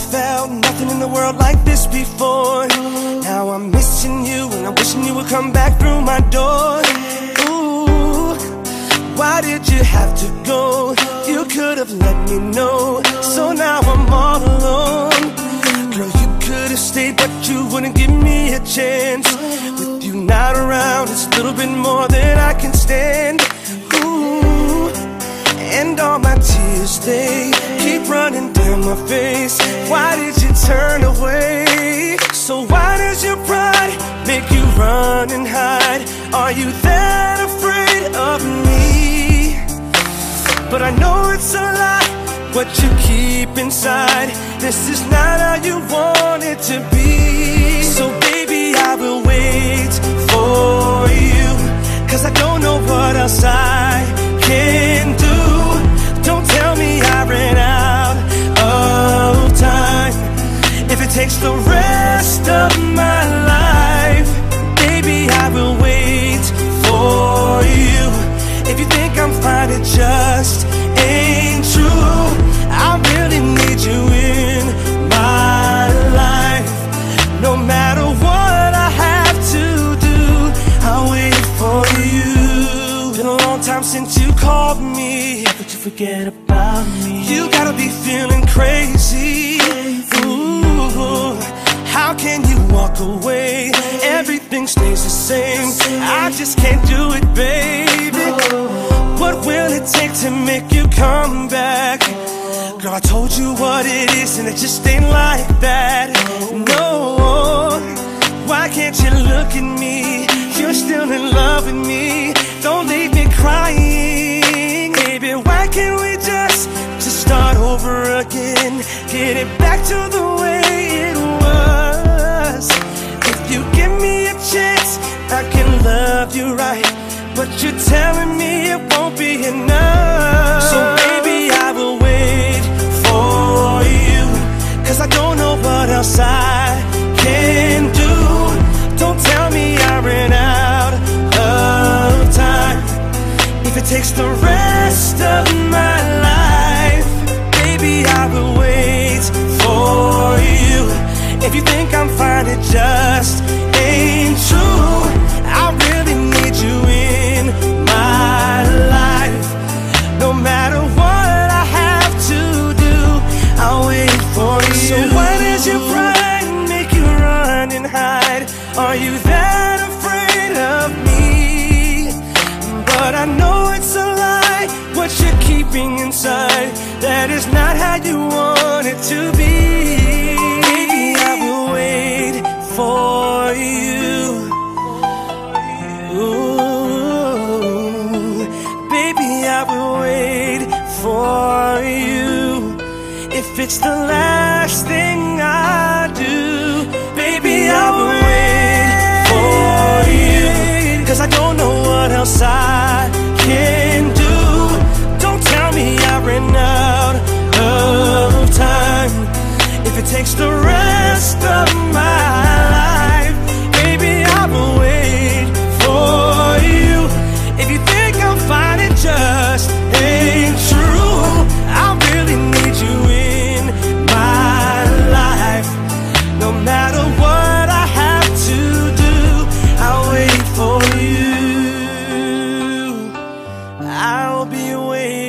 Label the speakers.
Speaker 1: felt nothing in the world like this before. Now I'm missing you and I'm wishing you would come back through my door. Ooh, why did you have to go? You could have let me know. So now I'm all alone. Girl, you could have stayed, but you wouldn't give me a chance. With you not around, it's a little bit more than I can stand. Ooh, and all my tears, they keep running down my face. Why did you turn away? So why does your pride make you run and hide? Are you that afraid of me? But I know it's a lie, what you keep inside. This is not how you want it to be. So baby, I will wait for you, 'cause I don't know what else I can do. Don't tell me I ran out of time. If it takes the rest of my life, baby, I will wait for you. If you think I'm fine, it just ain't true. I really need you in my life. No matter what I have to do, I'll wait for you. Been a long time since you called me, but you forget about me. You gotta be feeling crazy. Ooh, how can you walk away? Everything stays the same. I just can't do it, baby. What will it take to make you come back? Girl, I told you what it is, and it just ain't like that. No, why can't you look at me? You're still in love with me. Don't leave me crying. Baby, why can't we just start over again? Get it back to the way it was. If you give me a chance, I can love you right. But you're telling me it won't be enough. So baby, I will wait for you, 'cause I don't know what else I can do. Don't tell me I ran out of time. If it takes the rest of my life, baby, I will wait for you. If you think I'm fine, it just ain't true. I really need you in my life. No matter what I have to do, I'll wait for you. So why does your pride make you run and hide? Are you that afraid of me? But I know it's a lie, what you're keeping inside. That is not how you want it to be. Baby, I will wait for you. Ooh, baby, I will wait for you. If it's the last thing I do, baby, I will wait for you. 'Cause I don't know what else I can do. Don't tell me I ran out of time. If it takes the rest of my life, baby, I will wait for you. If you think I'm fine, it just ain't true. I really need you in my life. No matter what I have to do, I'll wait for you. I'll be waiting.